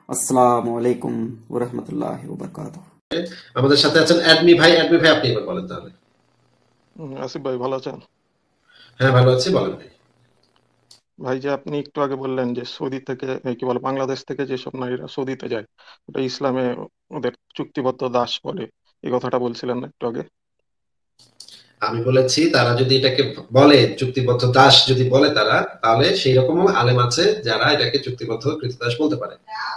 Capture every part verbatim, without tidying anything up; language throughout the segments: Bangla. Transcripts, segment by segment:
আসসালামু আলাইকুম ওয়া রাহমাতুল্লাহি ওয়া বারাকাতুহু। আমাদের সাথে আছেন অ্যাডমি ভাই। অ্যাডমি ভাই, আপনি এবার বলেন তাহলে। হুম, আসিফ ভাই ভালো আছেন? হ্যাঁ, ভালো আছি, বলেন ভাই। ভাই, যে আপনি একটু আগে বললেন যে সৌদি থেকে এই কি বলে বাংলাদেশ থেকে যেসব নারীরা সৌদিতে যায় ওটা ইসলামে ওদের চুক্তিবদ্ধ দাস বলে, এই কথাটা বলছিলেন না একটু আগে? আমি বলেছি তারা যদি এটাকে বলে চুক্তিবদ্ধ দাস যদি বলে তারা, তাহলে সেই রকমও আলেম আছে যারা এটাকে চুক্তিবদ্ধ কৃতদাস বলতে পারে।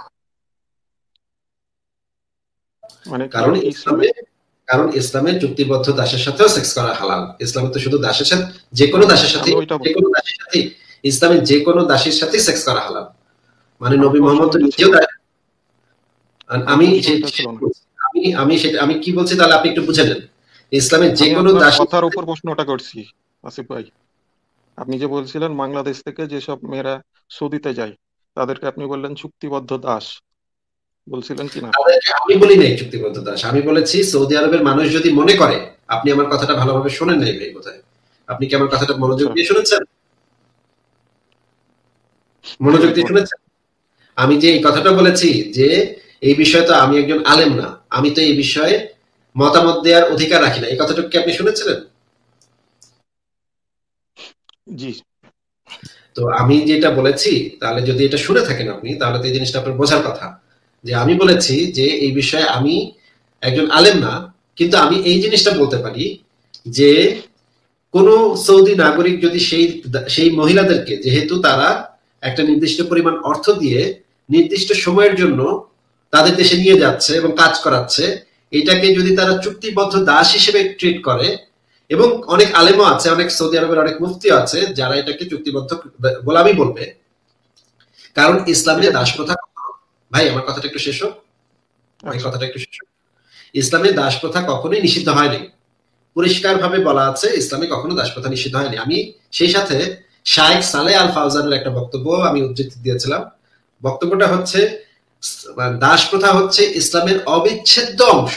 মানে কি কারণ এটা কি ইসলামে? ইসলামে কারণ ইসলামে চুক্তিবদ্ধ দাসের সাথেও সেক্স করা হালাল। ইসলামে তো শুধু দাসের সাথে, যে কোনো দাসের সাথে, আমি ওইটা যে কোনো দাসের সাথে, ইসলামে যে কোনো দাসের সাথে সেক্স করা হালাল। মানে আমার নবী প্রশ্ন মোহাম্মদ তো ওইটা ছিল নিজেও না। দাস। আর আমার আমি প্রশ্ন সে- ওইটা ছিল না। আমি আমি সেটা আমি কি বলছি তাহলে আপনি একটু বুঝে নেন। ইসলামের যে আমি কোনো আপনার দাসের কথার সাথে, উপর প্রশ্নটা করছি আসিফ ভাই। আপনি যে বলছিলেন বাংলাদেশ থেকে যেসব মেয়েরা সৌদিতে যায় তাদেরকে আপনি বললেন চুক্তিবদ্ধ দাস, বলছিলেন কি না? তাদেরকে আমি বলি নাই চুক্তিবদ্ধ দাস, আমি বলেছি সৌদি আরবের মানুষ যদি মনে করে, আপনি আমার কথাটা ভালোভাবে শোনেন নাই ভাই কোথায়। আপনি কি আমার কথাটা মনোযোগ আচ্ছা, দিয়ে শুনেছেন? জি মনোযোগ ভাই দিয়ে বলেন। শুনেছেন? আমি যে এই কথাটা বলেছি যে এই বিষয়ে তো আমি একজন আলেম না, আমি তো এই বিষয়ে মতামত দেওয়ার অধিকার রাখি না, এই কথাটুকু কি আপনি শুনেছিলেন? জি। তো আমি যেটা বলেছি, তাহলে যদি এটা শুনে থাকেন আপনি, তাহলে তো এই জিনিসটা আপনার বোঝার কথা যে আমি বলেছি যে এই বিষয়ে আমি একজন আলেম না, কিন্তু আমি এই জিনিসটা বলতে পারি যে কোন সৌদি নাগরিক যদি সেই সেই মহিলাদেরকে, যেহেতু তারা একটা নির্দিষ্ট পরিমাণ অর্থ দিয়ে নির্দিষ্ট সময়ের জন্য তাদের দেশে নিয়ে যাচ্ছে এবং কাজ করাচ্ছে, এটাকে যদি তারা চুক্তিবদ্ধ দাস হিসেবে ট্রিট করে, এবং অনেক আলেমও আছে, অনেক সৌদি আরবের অনেক মুফতিও আছে যারা এটাকে চুক্তিবদ্ধ গোলামি বলবে। কারণ ইসলামে এটা দাস কিন্তু প্রথা, ভাই আমার কথাটা একটু শেষ হোক, ভাই আচ্ছা। কথাটা একটু শেষ হোক। ইসলামে দাস প্রথা কখনোই নিষিদ্ধ হয়নি, পরিষ্কার ভাবে বলা আছে ইসলামে কখনো দাসপ্রথা নিষিদ্ধ হয়নি। আমি সেই সাথে শায়েখ সালে আল ফাউজানের একটা বক্তব্য আমি উদ্ধৃতি দিয়েছিলাম। বক্তব্যটা হচ্ছে দাস প্রথা হচ্ছে ইসলামের অবিচ্ছেদ্য অংশ,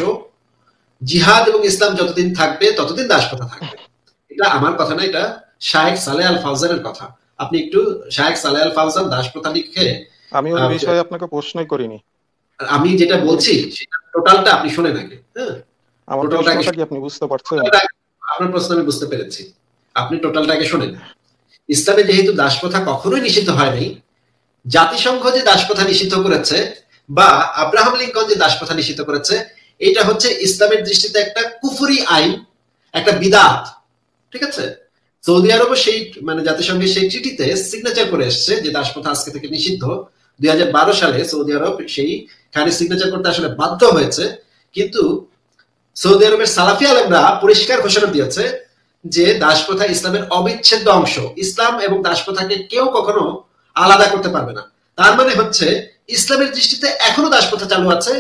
জিহাদ এবং ইসলাম যতদিন থাকবে ততদিন দাস প্রথা থাকবে। এটা আমার কথা না, এটা শায়েখ সালে আল ফাউজানের কথা। আপনি একটু শায়েখ সালে আল ফাউজান দাস প্রথা লিখে, আমি ওই বিষয়ে আপনাকে প্রশ্নই করিনি। আমি যেটা আমি বলছি সেটা টোটালটা আপনি শুনে নাকি, হ্যাঁ, আমার টোটালটা আগে প্রশ্নটা কি শুনুন। আপনি বুঝতে পারছেন? টোটালটা আগে- আপনার প্রশ্ন আমি বুঝতে পেরেছি, আপনি টোটালটা আগে শোনেন। ইসলামে যেহেতু দাসপ্রথা কখনোই নিষিদ্ধ হয়নি, জাতিসংঘ যে দাসপ্রথা নিষিদ্ধ করেছে বা আব্রাহাম লিঙ্কন যে দাসপ্রথা নিষিদ্ধ করেছে, এটা হচ্ছে ইসলামের দৃষ্টিতে একটা কুফরি আইন, একটা বিদাত। ঠিক আছে? সৌদি আরবও সেই মানে জাতিসংঘের সেই চিঠিতে সিগনেচার করে এসছে যে দাসপ্রথা আজকে থেকে নিষিদ্ধ। দুই হাজার বারো সালে সৌদি আরব সেই খানে সিগনেচার করতে আসলে বাধ্য হয়েছে, কিন্তু সৌদি আরবের সালাফি আলেমরা পরিষ্কার ঘোষণা দিয়েছে যে দাসপ্রথা ইসলামের অবিচ্ছেদ্য অংশ। ইসলাম এবং দাসপ্রথাকে কেউ কখনো আলাদা করতে পারবে না। তার মানে হচ্ছে ইসলামের দৃষ্টিতে এখনো দাসপ্রথা চালু আছে,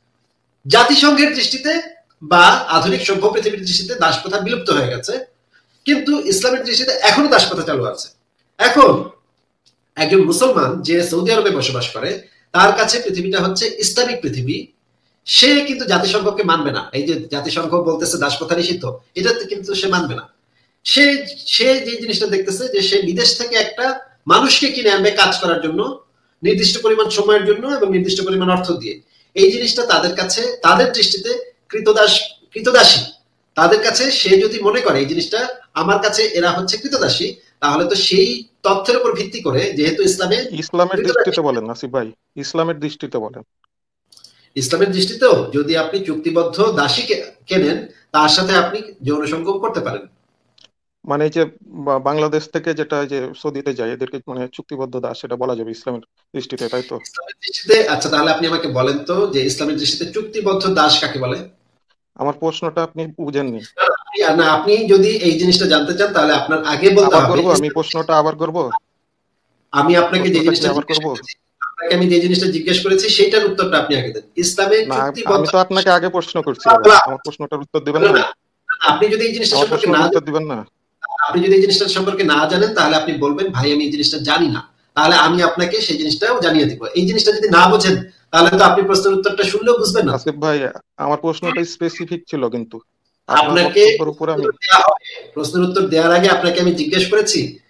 জাতিসংঘের দৃষ্টিতে বা আধুনিক সভ্য পৃথিবীর দৃষ্টিতে দাসপ্রথা বিলুপ্ত হয়ে গেছে, কিন্তু ইসলামের দৃষ্টিতে এখনো দাসপ্রথা চালু আছে। এখন একজন মুসলমান যে সৌদি আরবে বসবাস করে, তার কাছে পৃথিবীটা হচ্ছে ইসলামিক পৃথিবী। সে কিন্তু জাতিসংঘকে মানবে না। এই যে জাতিসংঘ বলতেছে দাসপ্রথা নিষিদ্ধ, এটা কিন্তু সে মানবে না। সে সে যে জিনিসটা দেখতেছে যে সে বিদেশ থেকে একটা মানুষকে কিনে আনবে কাজ করার জন্য, নির্দিষ্ট পরিমাণ সময়ের জন্য এবং নির্দিষ্ট পরিমাণ অর্থ দিয়ে। এই জিনিসটা তাদের কাছে, তাদের দৃষ্টিতে কৃতদাস, কৃতদাসী। তাদের কাছে সে যদি মনে করে এই জিনিসটা আমার কাছে এরা হচ্ছে কৃতদাসী, তাহলে তো সেই তথ্যের উপর ভিত্তি করে, যেহেতু ইসলামে ইসলামের কৃতদাসী, দৃষ্টিতে বলেন আসিফ ভাই, ইসলামের দৃষ্টিতে বলেন। ইসলামের দৃষ্টিতেও যদি আপনি চুক্তিবদ্ধ দাসী কেনেন, তার সাথে আপনি যৌন সঙ্গম করতে পারেন। মানে এই যে বা- বাংলাদেশ থেকে যেটা যে সৌদিতে যায় এদেরকে মানে চুক্তিবদ্ধ দাস সেটা বলা যাবে ইসলামের দৃষ্টিতে, তাই তো? ইসলামের দৃষ্টিতে, আচ্ছা তাহলে আপনি আমাকে বলেন তো যে ইসলামের দৃষ্টিতে চুক্তিবদ্ধ দাস কাকে বলে? আমার প্রশ্নটা আপনি বুঝেননি। না, আপনি যদি এই জিনিসটা জানতে চান তাহলে আপনার আগে বলতে আবার হবে করব আমি ইসলাম- প্রশ্নটা আবার করব আমি আপনাকে যে প্রশ্নটা কি জিনিসটা আবার জিজ্ঞেস করব? করেছি, আপনাকে আমি যে জিনিসটা জিজ্ঞেস করেছি সেটার উত্তরটা আপনি আগে দেন। ইসলামে না, চুক্তিবদ্ধ, আমি তো আপনাকে আগে প্রশ্ন করছিলাম, আমার প্রশ্নটার উত্তর দিবেন না? আপনি যদি এই জিনিসটা আমার সম্পর্কে না প্রশ্নের উত্তর দিবেন না? আপনি যদি এই জিনিসটা সম্পর্কে না জানেন, তাহলে আপনি বলবেন ভাই আমি এই জিনিসটা জানি না, তাহলে আমি আপনাকে সেই জিনিসটাও জানিয়ে দিব। এই জিনিসটা যদি না বোঝেন, তাহলে তো আপনি প্রশ্নের উত্তরটা শুনলেও বুঝবেন না। আসিফ ভাই, আমার প্রশ্নটা স্পেসিফিক ছিল, কিন্তু আপনার আপনাকে বক্তব্যের উপর আমি প্রশ্নের উত্তর দেওয়া হবে, প্রশ্নের উত্তর দেওয়ার আগে আপনাকে আমি জিজ্ঞেস করেছি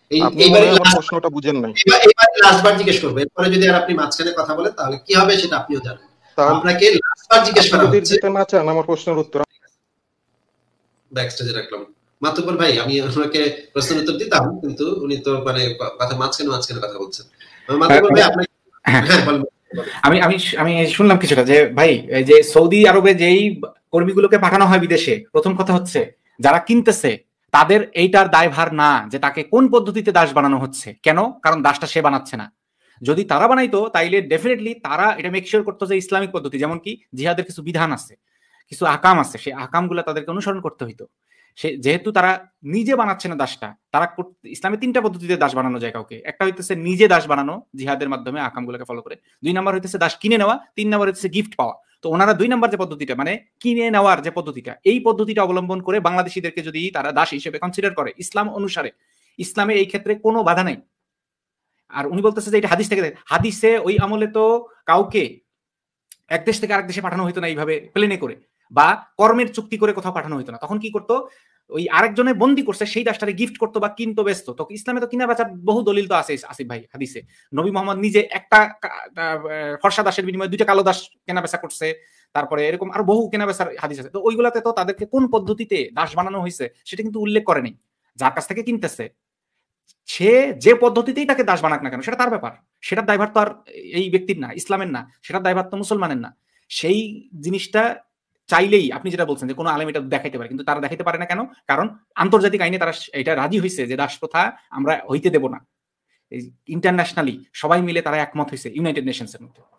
আপনি মনে হয় আমার প্রশ্নটা বুঝেন নাই। এবার লাস্টবার জিজ্ঞেস করবো, এরপরে যদি আর আপনি মাঝখানে কথা বলেন তাহলে কি হবে সেটা আপনিও জানেন। আপনাকে লাস্টবার জিজ্ঞেস করা হচ্ছে, দিতে না চান আমার প্রশ্নের উত্তর ব্যাকস্টেজে রাখলাম। মাতুব্বর ভাই, আমি ওনাকে প্রশ্নের উত্তর দিতাম, কিন্তু উনি তো মানে কথা মাঝখানে মাঝখানে কথা বলছেন। মাতুব্বর ভাই আপনাকে, হ্যাঁ বলেন। আমি আমি আমি শুনলাম কিছুটা যে ভাই এই যে সৌদি আরবে যেই কর্মীগুলোকে পাঠানো হয় বিদেশে, প্রথম কথা হচ্ছে যারা কিনতেছে তাদের এইটার দায়ভার না যে তাকে কোন পদ্ধতিতে দাস বানানো হচ্ছে। কেন? কারণ দাসটা সে বানাচ্ছে না। যদি তারা বানাইতো তাইলে ডেফিনেটলি তারা এটা মেক শিওর করতো যে ইসলামিক পদ্ধতি, যেমন কি জিহাদের কিছু বিধান আছে, কিছু আকাম আছে, সেই আকামগুলো তাদেরকে অনুসরণ করতে হইতো। সে যেহেতু তারা নিজে বানাচ্ছে না দাসটা, তারা ইসলামে তিনটা পদ্ধতিতে দাস বানানো যায় কাউকে। একটা হইতেছে নিজে দাস বানানো জিহাদের মাধ্যমে আকামগুলোকে ফলো করে, দুই নাম্বার হইতেছে দাস কিনে নেওয়া, তিন নাম্বার হইতেছে গিফট পাওয়া। তো ওনারা দুই নাম্বার যে পদ্ধতিটা মানে কিনে নেওয়ার যে পদ্ধতিটা, এই পদ্ধতিটা অবলম্বন করে বাংলাদেশিদেরকে যদি তারা দাস হিসেবে কনসিডার করে ইসলাম অনুসারে, ইসলামে এই ক্ষেত্রে কোনো বাধা নাই। আর উনি বলতেছে যে এটা হাদিস থেকে, হাদিসে ওই আমলে তো কাউকে এক দেশ থেকে আরেক দেশে পাঠানো হইতো না এইভাবে প্লেনে করে, বা কর্মের চুক্তি করে কোথাও পাঠানো হইতো না। তখন কি করতো, ওই আরেকজনে বন্দি করছে সেই দাসটারে গিফট করতো বা কিনতো ব্যস্ত। তো ইসলামে তো কিনা বেচার বহু দলিল তো আছে আসিফ ভাই হাদিসে। নবী মোহাম্মদ নিজে একটা ফর্সা দাসের বিনিময়ে দুইটা কালো দাস কেনা বেচা করছে, তারপরে এরকম আরো বহু কেনা বেচার হাদিস আছে। তো ওইগুলাতে তো তাদেরকে কোন পদ্ধতিতে দাস বানানো হয়েছে সেটা কিন্তু উল্লেখ করে নেই। যার কাছ থেকে কিনতেছে সে যে পদ্ধতিতেই তাকে দাস বানাক না কেন সেটা তার ব্যাপার, সেটার দায়ভার তো আর এই ব্যক্তির না, ইসলামের না, সেটার দায়ভার তো মুসলমানের না। সেই জিনিসটা চাইলেই আপনি যেটা বলছেন যে কোনো আলেম এটা দেখাইতে পারে, কিন্তু তারা দেখাইতে পারে না কেন? কারণ আন্তর্জাতিক আইনে তারা এটা রাজি হয়েছে যে দাস প্রথা আমরা হইতে দেব না। ইন্টারন্যাশনালি সবাই মিলে তারা একমত হয়েছে ইউনাইটেড নেশনস এর মধ্যে।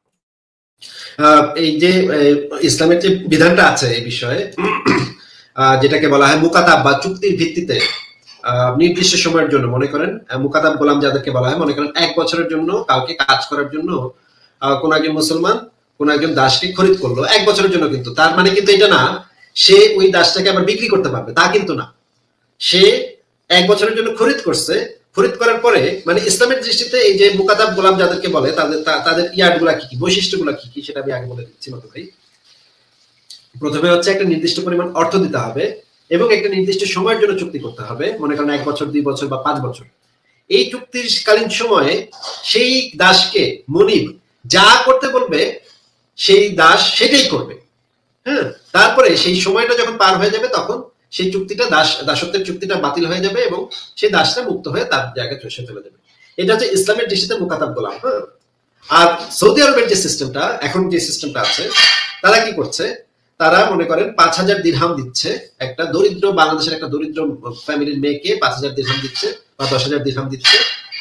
এই যে ইসলামের যে বিধানটা আছে এই বিষয়ে, যেটাকে বলা হয় মুকাতাব বা চুক্তির ভিত্তিতে নির্দিষ্ট সময়ের জন্য, মনে করেন মুকাতাব গোলাম যাদেরকে বলা হয়, মনে করেন এক বছরের জন্য কাউকে কাজ করার জন্য কোন একজন মুসলমান কোন একজন দাসকে খরিদ করলো এক বছরের জন্য, কিন্তু তার মানে কিন্তু এটা না সে ওই দাসটাকে আবার বিক্রি করতে পারবে, তা কিন্তু না। সে এক বছরের জন্য খরিদ করছে, খরিদ করার পরে মানে ইসলামের দৃষ্টিতে এই যে মুকাতাব গোলাম যাদেরকে বলে তাদের তাদের ইয়ার্ড গুলা কি কি, বৈশিষ্ট্য গুলা কি কি, সেটা আমি আগে বলে দিচ্ছি মতো ভাই। প্রথমে হচ্ছে একটা নির্দিষ্ট পরিমাণ অর্থ দিতে হবে এবং একটা নির্দিষ্ট সময়ের জন্য চুক্তি করতে হবে, মনে করেন এক বছর, দুই বছর বা পাঁচ বছর। এই চুক্তির কালীন সময়ে সেই দাসকে মনিব যা করতে বলবে সেই দাস সেটাই করবে। হ্যাঁ, তারপরে সেই সময়টা যখন পার হয়ে যাবে তখন সেই চুক্তিটা দাস দাসত্বের চুক্তিটা বাতিল হয়ে যাবে এবং সেই দাসটা মুক্ত হয়ে তার জায়গায় চলে যাবে। এটা হচ্ছে ইসলামের দৃষ্টিতে মুকাতাব গোলাম। হ্যাঁ, আর সৌদি আরবের যে সিস্টেমটা এখন যে সিস্টেমটা আছে, তারা কি করছে, তারা মনে করেন পাঁচ হাজার দিরহাম দিচ্ছে একটা দরিদ্র বাংলাদেশের একটা দরিদ্র ফ্যামিলির মেয়েকে পাঁচ হাজার দিরহাম দিচ্ছে বা দশ হাজার দিরহাম দিচ্ছে।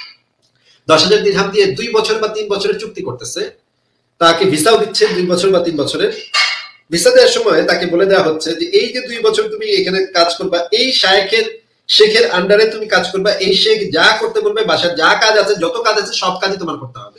দশ হাজার দিরহাম দিয়ে দুই বছর বা তিন বছরের চুক্তি করতেছে, তাকে ভিসাও দিচ্ছে দুই বছর বা তিন বছরের। ভিসা দেওয়ার সময় তাকে বলে দেওয়া হচ্ছে যে এই যে দুই বছর তুমি এখানে কাজ করবা, এই শায়েখের শেখের আন্ডারে তুমি কাজ করবা, এই শেখ যা করতে বলবে, বাসার যা কাজ আছে, যত কাজ আছে সব কাজই তোমার করতে হবে।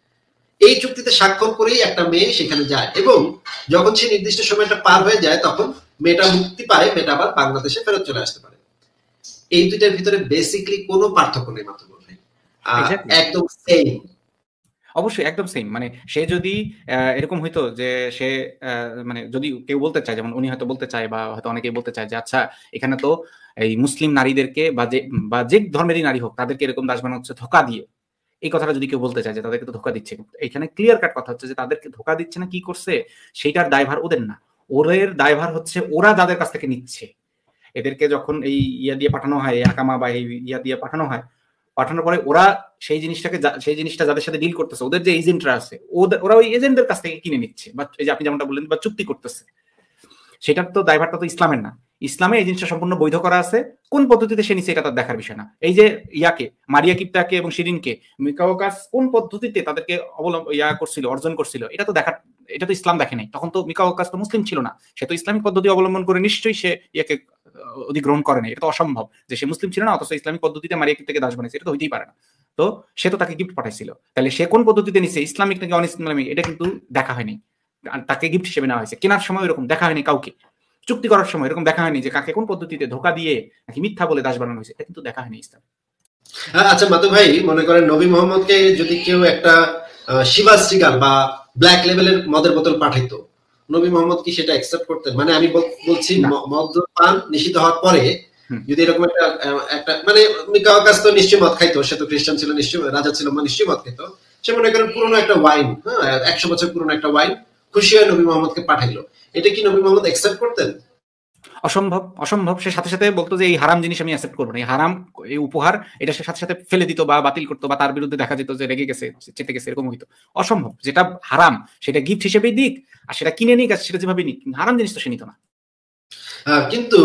এই চুক্তিতে স্বাক্ষর করেই একটা মেয়ে সেখানে যায় এবং যখন সে নির্দিষ্ট সময়টা পার হয়ে যায় তখন মেয়েটা মুক্তি পায়, মেয়েটা আবার বাংলাদেশে ফেরত চলে আসতে পারে। এই দুইটার ভিতরে বেসিক্যালি কোনো পার্থক্য নেই মাত্র বলবে, একদম সেম। অবশ্যই একদম সেম। মানে সে যদি এরকম হইতো যে সে মানে যদি কেউ বলতে চায়, যেমন উনি হয়তো বলতে চায় বা হয়তো অনেকেই বলতে চায় যে আচ্ছা এখানে তো এই মুসলিম নারীদেরকে বা যে বা যে ধর্মেরই নারী হোক তাদেরকে এরকম দাস বানানো হচ্ছে ধোঁকা দিয়ে, এই কথাটা যদি কেউ বলতে চায় যে তাদেরকে তো ধোঁকা দিচ্ছে, এখানে ক্লিয়ার কাট কথা হচ্ছে যে তাদেরকে ধোঁকা দিচ্ছে না, কি করছে সেইটার দায়ভার ওদের না, ওদের দায়ভার হচ্ছে ওরা যাদের কাছ থেকে নিচ্ছে। এদেরকে যখন এই ইয়া দিয়ে পাঠানো হয়, আকামা বা এই ইয়া দিয়ে পাঠানো হয়, পাঠানোর পরে ওরা সেই জিনিসটাকে সেই জিনিসটা যাদের সাথে ডিল করতেছে, ওদের যে এজেন্টরা আছে ওদের ওরা ওই এজেন্টদের কাছ থেকে কিনে নিচ্ছে, বা এই যে আপনি যেমনটা বললেন বা চুক্তি করতেছে, সেটার তো দায়ভারটা তো ইসলামের না। ইসলামে এই জিনিসটা সম্পূর্ণ বৈধ করা আছে, কোন পদ্ধতিতে সে নিচ্ছে এটা তার দেখার বিষয় না। এই যে ইয়াকে মারিয়া কিপ্তাকে এবং শিরিনকে মিকাওকাস কোন পদ্ধতিতে তাদেরকে অবলম্বন ইয়া করছিল, অর্জন করছিল, এটা তো দেখার, এটা তো ইসলাম দেখে নাই। তখন তো মিকাওকাস তো মুসলিম ছিল না, সে তো ইসলামিক পদ্ধতি অবলম্বন করে নিশ্চয়ই সে ইয়াকে অধিগ্রহণ করে নাই। এটা তো অসম্ভব যে সে মুসলিম ছিল না অথচ ইসলামিক পদ্ধতিতে মারিয়া কিপ্তাকে দাস বানিয়েছে, এটা তো হইতেই পারে না। তো সে তো তাকে গিফট পাঠাইছিল, তাহলে সে কোন পদ্ধতিতে নিচ্ছে, ইসলামিক নাকি অন ইসলামিক, এটা কিন্তু দেখা হয়নি। তাকে গিফট হিসেবে নেওয়া হয়েছে, কেনার সময় এরকম দেখা হয়নি কাউকে, চুক্তি করার সময় এরকম দেখা হয়নি যে কাকে কোন পদ্ধতিতে ধোঁকা দিয়ে নাকি মিথ্যা বলে দাস বানানো হয়েছে, এটা কিন্তু দেখা হয়নি ইসলাম। আচ্ছা মাতু ভাই, মনে করেন নবী মোহাম্মদকে যদি কেউ একটা শিবাস সিগার বা ব্ল্যাক লেভেলের মদের বোতল পাঠাইতো, নবী মোহাম্মদ কি সেটা অ্যাকসেপ্ট করতেন? মানে আমি বলছি মদ্যপান নিষিদ্ধ হওয়ার পরে যদি এরকম একটা একটা মানে মিকা ওয়াকাস তো নিশ্চয়ই মদ খাইতো, সে তো খ্রিস্টান ছিল, নিশ্চয়ই রাজা ছিল, নিশ্চয়ই মদ খাইতো। সে মনে করেন পুরোনো একটা ওয়াইন, হ্যাঁ একশো বছর পুরোনো একটা ওয়াইন খুশি হয়ে নবী মোহাম্মদকে পাঠাইলো, এটা কি নবী মোহাম্মদ অ্যাকসেপ্ট করতেন? অসম্ভব, অসম্ভব। সে সাথে সাথে বলতো যে এই হারাম জিনিস আমি অ্যাকসেপ্ট করবো না, এই হারাম এই উপহার এটা সে সাথে সাথে ফেলে দিত বা বাতিল করতো, বা তার বিরুদ্ধে দেখা যেত যে রেগে গেছে, চেতে গেছে, এরকম হইতো। অসম্ভব। যেটা হারাম সেটা গিফট হিসেবেই দিক, আর সেটা কিনে নিক, আর সেটা যেভাবে নিক, হারাম জিনিস তো সে নিত না। কিন্তু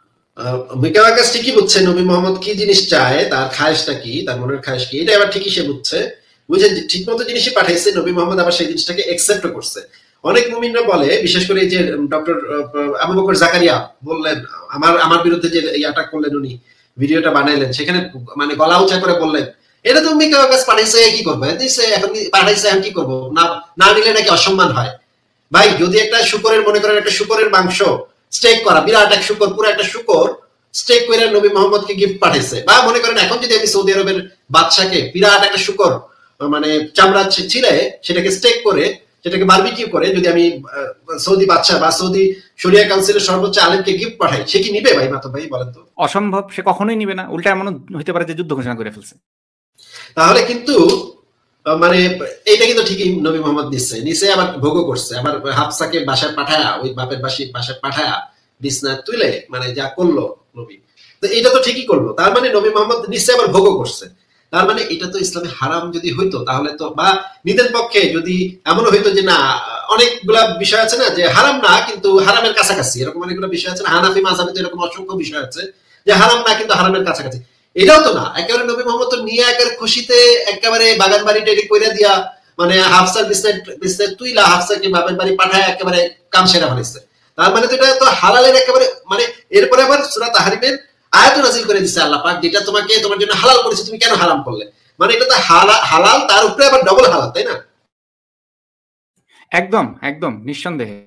মিকা ওয়াকাস ঠিকই বুঝছে নবী মোহাম্মদ কি জিনিস চায়, তার খায়েশটা কি, তার মনের খায়েশ কি, এটা আবার ঠিকই সে বুঝছে, বুঝে ঠিক মতো জিনিসই পাঠাইছে। নবী মোহাম্মদ আবার সেই জিনিসটাকে অ্যাকসেপ্ট করছে। অনেক মুমিনরা বলে, বিশেষ করে যে ডক্টর আবু বকর জাকারিয়া বললেন, আমার আমার বিরুদ্ধে যে ইয়াটা করলেন, উনি ভিডিওটা বানাইলেন, সেখানে মানে গলা উঁচা করে বললেন এটা তো মিকা ওয়াকাস পাঠাইছে, কি করবো দিছে, এখন পাঠাইছে এখন কি করবো, না না নিলে নাকি অসম্মান হয়। ভাই যদি একটা শুকরের মনে করেন একটা শুকরের মাংস স্টেক করা, বিরাট এক শুকর, পুরো একটা শুকর স্টেক করে নবী মোহাম্মদকে গিফট পাঠাইছে, বা মনে করেন এখন যদি আমি সৌদি আরবের বাদশাকে বিরাট একটা শুকর মানে চামড়া ছিঁড়ে সেটাকে স্টেক করে সেটাকে বারবিকিউ করে যদি আমি সৌদি বাদশা বা সৌদি শরিয়া কাউন্সিলের সর্বোচ্চ আলেমকে গিফট পাঠাই, সে কি নিবে? ভাই মাতো ভাই বলেন তো। অসম্ভব, সে কখনোই নিবে না। উল্টা এমন হইতে পারে যে যুদ্ধ ঘোষণা করে ফেলছে। তাহলে কিন্তু মানে এইটা কিন্তু ঠিকই নবী মোহাম্মদ নিচ্ছে নিচে আবার ভোগও করছে, আবার হাফসাকে বাসায় পাঠায়া, ওই বাপের বাসি বাসায় পাঠায়া বিছনা তুলে মানে যা করলো নবী, তো এটা তো ঠিকই করলো। তার মানে নবী মোহাম্মদ নিচে আবার ভোগও করছে। তার মানে এটা তো ইসলামে হারাম যদি হইতো তাহলে তো, বা নিদের পক্ষে যদি এমনও হইতো যে না অনেকগুলা বিষয় আছে না যে হারাম না কিন্তু হারামের কাছাকাছি, এরকম অনেকগুলো বিষয় আছে না, হানাফি মাযহাবে তো এরকম অসংখ্য বিষয় আছে যে হারাম না কিন্তু হারামের কাছাকাছি, এটাও তো না। একেবারে নবী মোহাম্মদ তো নিয়ে একের খুশিতে একেবারে বাগান বাড়ি টেরি কইরা দিয়া মানে হাফসার বিছনায় বিছনায় তুইলা হাফসাকে বাপের বাড়ি পাঠায় একেবারে কাম সেরা বানাইছে। তার মানে তো এটা তো হালালের একেবারে মানে, এরপরে আবার সূরা তাহরিমের আয়াত নাযিল করে দিয়েছে আল্লাহ পাক, যেটা তোমাকে তোমার জন্য হালাল করেছে, তুমি কেন হারাম করলে, মানে এটা তো হালাল তার উপরে আবার ডবল হালাল, তাই না? একদম একদম নিঃসন্দেহে।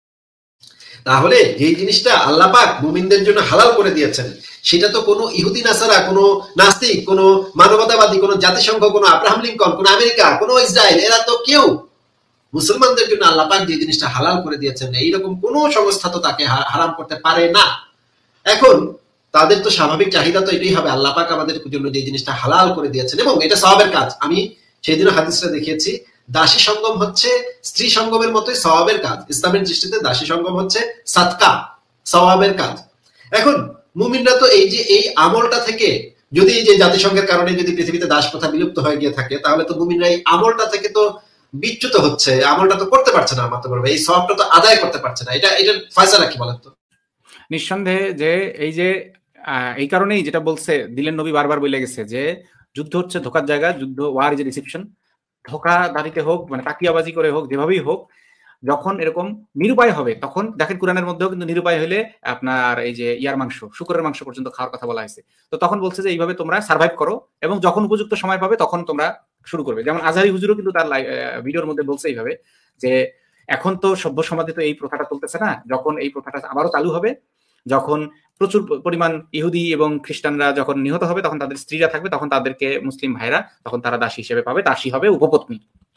তাহলে এই জিনিসটা আল্লাহ পাক মুমিনদের জন্য হালাল করে দিয়েছেন, সেটা তো কোনো ইহুদি নাসারা, কোনো নাস্তিক, কোনো মানবতাবাদী, কোনো জাতিসংঘ, কোনো আব্রাহাম লিঙ্কন, কোনো আমেরিকা, কোনো ইসরায়েল, এরা তো কেউ মুসলমানদের জন্য আল্লাহ পাক যে জিনিসটা হালাল করে দিয়েছেন এইরকম কোন সংস্থা তো তাকে হারাম করতে পারে না। এখন তাদের তো স্বাভাবিক চাহিদা তো এটাই হবে, আল্লাহ পাক আমাদের জন্য যে জিনিসটা হালাল করে দিয়েছেন এবং এটা সওয়াবের কাজ। আমি সেদিনও হাদিসটা দেখিয়েছি, দাসী সঙ্গম হচ্ছে স্ত্রী সঙ্গমের মতোই সওয়াবের কাজ। ইসলামের দৃষ্টিতে দাসী সঙ্গম হচ্ছে সাদকা, সওয়াবের কাজ। এখন মুমিনরা তো এই যে এই আমলটা থেকে, যদি এই যে জাতিসংঘের কারণে যদি পৃথিবীতে দাস প্রথা বিলুপ্ত হয়ে গিয়ে থাকে, তাহলে তো মুমিনরা এই আমলটা থেকে তো বিচ্যুত হচ্ছে, আমলটা তো করতে পারছে না, মাত্র করবে এই সওয়াবটা তো আদায় করতে পারছে না। এটা এটার ফয়সালা কি বলেন তো? নিঃসন্দেহে যে এই যে এই কারণেই যেটা বলছে দিলেন নবী বারবার বলে গেছে যে যুদ্ধ হচ্ছে ধোকার জায়গা, যুদ্ধ ওয়ার ইজ এ রিসেপশন। ধোকা দাঁড়িতে হোক, মানে তাকিয়াবাজি করে হোক, যেভাবেই হোক, যখন এরকম নিরুপায় হবে তখন দেখেন কোরআনের মধ্যেও কিন্তু নিরুপায় হলে আপনার এই যে ইয়ার মাংস, শুকরের মাংস পর্যন্ত খাওয়ার কথা বলা হয়েছে। তো তখন বলছে যে এইভাবে তোমরা সার্ভাইভ করো এবং যখন উপযুক্ত সময় পাবে তখন তোমরা শুরু করবে। যেমন আজহারি হুজুরও কিন্তু তার ভিডিওর মধ্যে বলছে এইভাবে যে এখন তো সভ্য সমাজে তো এই প্রথাটা চলতেছে না, যখন এই প্রথাটা আবারও চালু হবে, যখন প্রচুর পরিমাণ ইহুদি এবং খ্রিস্টানরা যখন নিহত হবে, তখন তাদের স্ত্রীরা থাকবে, তখন তাদেরকে মুসলিম ভাইরা তখন তারা দাসী হিসেবে পাবে, দাসী হবে উপপত্নী।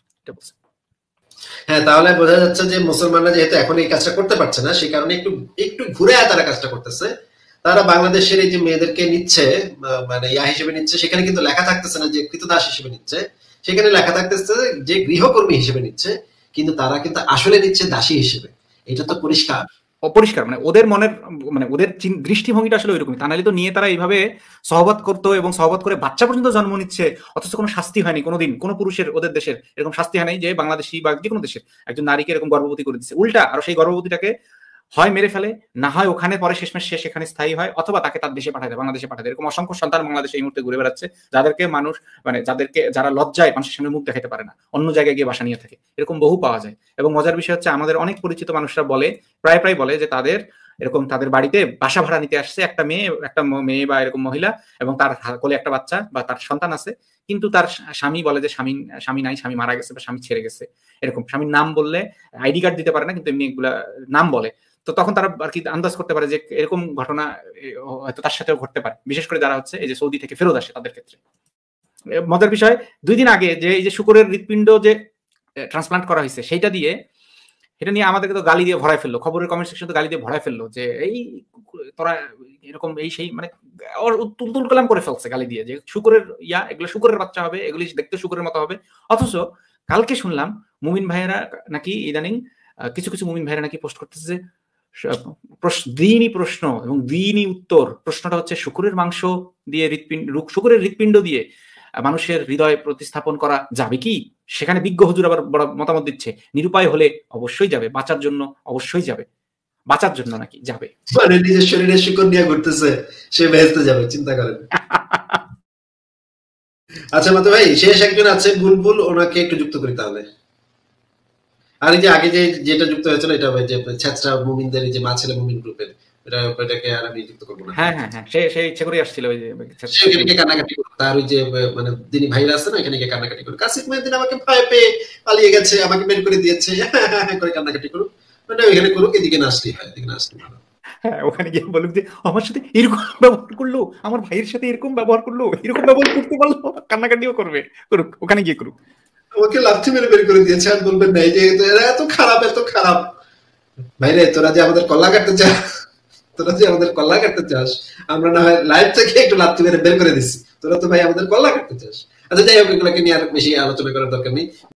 হ্যাঁ, তাহলে বোঝা যাচ্ছে যে মুসলমানরা যেহেতু এখন এই কাজটা করতে পারছে না, সেই কারণে একটু একটু ঘুরে তারা কাজটা করতেছে। তারা বাংলাদেশের এই যে মেয়েদেরকে নিচ্ছে মানে ইয়া হিসেবে নিচ্ছে, সেখানে কিন্তু লেখা থাকতেছে না যে কৃতদাস হিসেবে নিচ্ছে, সেখানে লেখা থাকতেছে যে গৃহকর্মী হিসেবে নিচ্ছে, কিন্তু তারা কিন্তু আসলে নিচ্ছে দাসী হিসেবে। এটা তো পরিষ্কার অপরিষ্কার, মানে ওদের মনের মানে ওদের দৃষ্টিভঙ্গিটা আসলে ওইরকমই। তা নাহলে তো নিয়ে তারা এইভাবে সহবত করতো এবং সহবত করে বাচ্চা পর্যন্ত জন্ম নিচ্ছে, অথচ কোনো শাস্তি হয়নি কোনোদিন, কোনো পুরুষের ওদের দেশের এরকম শাস্তি হয় নাই যে বাংলাদেশি বা যে কোনো দেশের একজন নারীকে এরকম গর্ভবতী করে দিচ্ছে। উল্টা আরো সেই গর্ভবতীটাকে হয় মেরে ফেলে, না হয় ওখানে পরে শেষমেশ সে সেখানে স্থায়ী হয়, অথবা তাকে তার দেশে পাঠায় দেয়, বাংলাদেশে পাঠায় দেয়। এরকম অসংখ্য সন্তান বাংলাদেশে এই মুহূর্তে ঘুরে বেড়াচ্ছে, যাদেরকে মানুষ মানে যাদেরকে যারা লজ্জায় মানুষের সামনে মুখ দেখাতে পারে না, অন্য জায়গায় গিয়ে বাসা নিয়ে থাকে, এরকম বহু পাওয়া যায়। এবং মজার বিষয় হচ্ছে আমাদের অনেক পরিচিত মানুষরা বলে, প্রায় প্রায় বলে যে তাদের এরকম তাদের বাড়িতে বাসা ভাড়া নিতে আসছে একটা মেয়ে, একটা মেয়ে বা এরকম মহিলা, এবং তার কোলে একটা বাচ্চা বা তার সন্তান আছে, কিন্তু তার স্বামী বলে যে স্বামী স্বামী নাই, স্বামী মারা গেছে বা স্বামী ছেড়ে গেছে। এরকম স্বামীর নাম বললে আইডি কার্ড দিতে পারে না, কিন্তু এমনি এগুলা নাম বলে। তো তখন তারা আর কি আন্দাজ করতে পারে যে এরকম ঘটনা হয়তো তার সাথেও ঘটতে পারে, বিশেষ করে যারা হচ্ছে এই যে সৌদি থেকে ফেরত আসে তাদের ক্ষেত্রে। মজার বিষয়, দুই দিন আগে যে এই যে শুকরের হৃৎপিণ্ড যে ট্রান্সপ্লান্ট করা হয়েছে, সেইটা দিয়ে এটা নিয়ে আমাদেরকে তো গালি দিয়ে ভরাই ফেললো, খবরের কমেন্ট সেকশন তো গালি দিয়ে ভরাই ফেললো যে এই তোরা এরকম এই সেই, মানে তুলতুল কালাম করে ফেলছে গালি দিয়ে, যে শুকরের ইয়া, এগুলো শুকরের বাচ্চা হবে, এগুলি দেখতে শুকরের মতো হবে। অথচ কালকে শুনলাম মুমিন ভাইয়েরা নাকি ইদানিং কিছু কিছু মুমিন ভাইয়েরা নাকি পোস্ট করতেছে যে দিনই প্রশ্ন এবং দিনই উত্তর। প্রশ্নটা হচ্ছে শুকরের মাংস দিয়ে হৃৎপিণ্ড, শুকরের হৃৎপিণ্ড দিয়ে মানুষের হৃদয় প্রতিস্থাপন করা যাবে কি? সেখানে বিজ্ঞ হুজুর আবার বড় মতামত দিচ্ছে, নিরুপায় হলে অবশ্যই যাবে, বাঁচার জন্য অবশ্যই যাবে। বাঁচার জন্য নাকি যাবে, মানে নিজের শরীরে শুকর নিয়ে ঘুরতেছে, সে বেহেশতে যাবে, চিন্তা করেন। আচ্ছা মাতো ভাই, শেষ একজন আছে বুলবুল, ওনাকে একটু যুক্ত করি তাহলে। আর এই যে আগে যে যেটা যুক্ত হয়েছিল এটা যে ছেচরা মুমিনদের যে মা ছেলে মুমিন গ্রুপের, এটা এটাকে আর আমি যুক্ত করবো না। হ্যাঁ হ্যাঁ হ্যাঁ, সে সে ইচ্ছা করে আসছিল, ওই যে সে এখানে গিয়ে কান্নাকাটি করবে, তার ওই যে মানে দিনী ভাইরা আছে না, এখানে গিয়ে কান্নাকাটি করবে, কাসিফ মহিউদ্দিন আমাকে ভয় পেয়ে পালিয়ে গেছে, আমাকে বের করে দিয়েছে করে কান্নাকাটি করুক, মানে ওইখানে করুক, এদিকে না আসলেই হয়, এদিকে না আসলে ভালো। হ্যাঁ, ওখানে গিয়ে বলুক যে আমার সাথে এরকম ব্যবহার করলো, আমার ভাইয়ের সাথে এরকম ব্যবহার করলো, এরকম ব্যবহার করতে পারলো, কান্নাকাটিও করবে, করুক, ওখানে গিয়ে করুক। আমাকে লাথি মেরে বের করে দিয়েছে, আর বলবেন না যে এরা এত খারাপ, এত খারাপ। ভাইরে, তোরা যে আমাদের কল্লা কাটতে চাস, তোরা যে আমাদের কল্লা কাটতে চাস, আমরা না হয় লাইভ থেকে একটু লাথি মেরে বের করে দিচ্ছি, তোরা তো ভাই আমাদের কল্লা কাটতে চাস। আচ্ছা যাই হোক, এগুলোকে নিয়ে আর বেশি আলোচনা করার দরকার নেই।